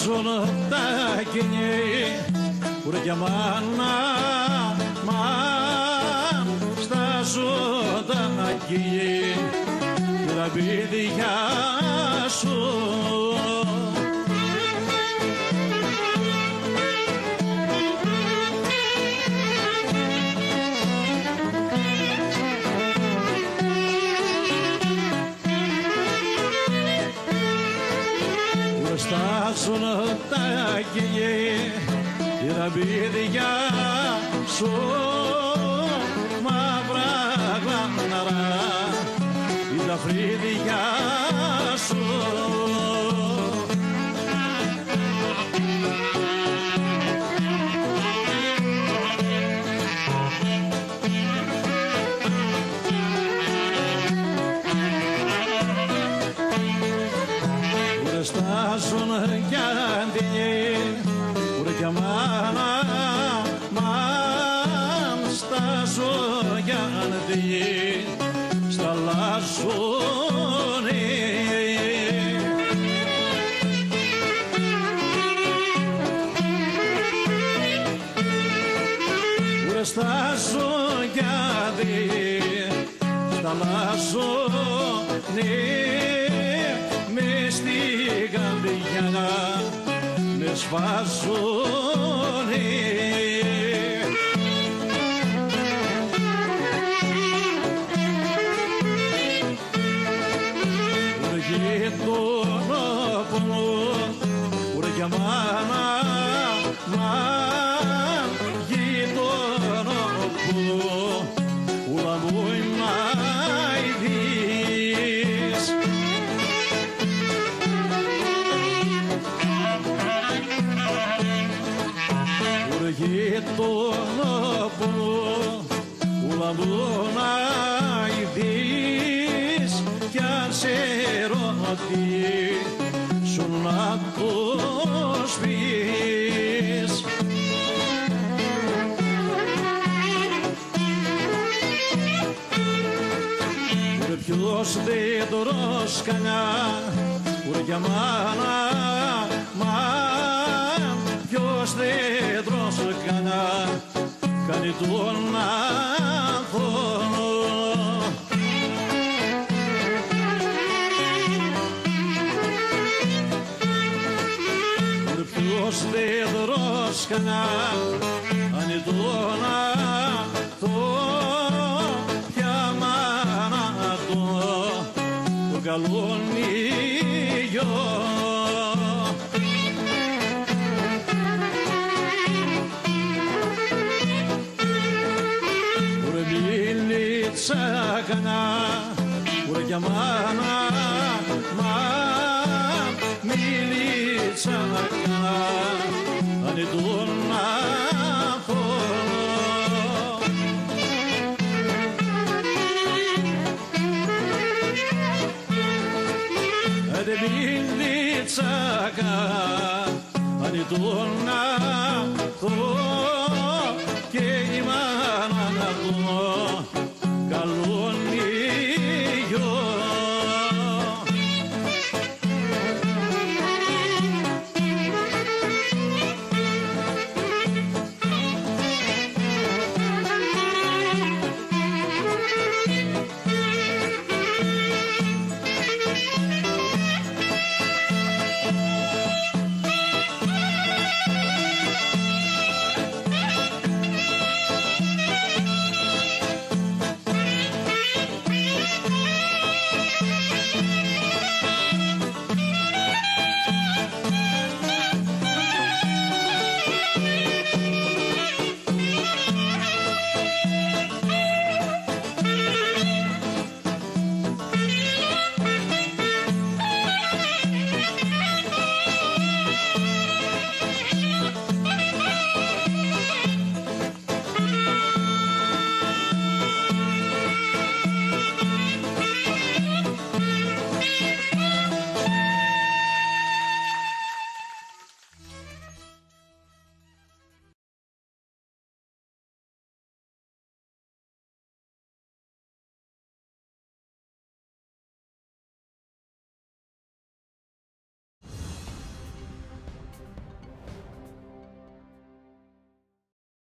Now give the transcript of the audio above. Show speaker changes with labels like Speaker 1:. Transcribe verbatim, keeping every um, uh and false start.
Speaker 1: στάζουν τα κοινή κουρκιά μάνα, μαν στάζουν τα κοινή και τα παιδιά σου. Στάζουν τα κοινή και τα παιδιά σου μαύρα γλαναρά και τα φρύδια σου. Στάζουν για την κουρκιά μάνα, μαν στάζουν για την σταλάζουνε. Στάζουν για την σταλάζουνε. Μες στην καρδιά με σφάζουνε. Γειτονόπουλο, κουρκιά μάνα, μαν γειτονόπουλο, ούλα μου να ειδείς. Γειτονόπουλο, ούλα μου να ειδείς κι αν σε ρωτήσουν να το σπείς. Ποιος δεν το ροσκανιά κουρκιά μάνα, μαν ποιος δεν ροσκανιά κάνει τον άνθρωπο. Ποιος δεν ροσκανιά κάνει τον άνθρωπο. Ποια μάνα το το καλονίγιο. Μιλίτσακανα κουρκιά μάνα, μαν μιλίτσακανα αν τον άνθρωπο. Άντε μιλίτσακανα αν τον άνθρωπο.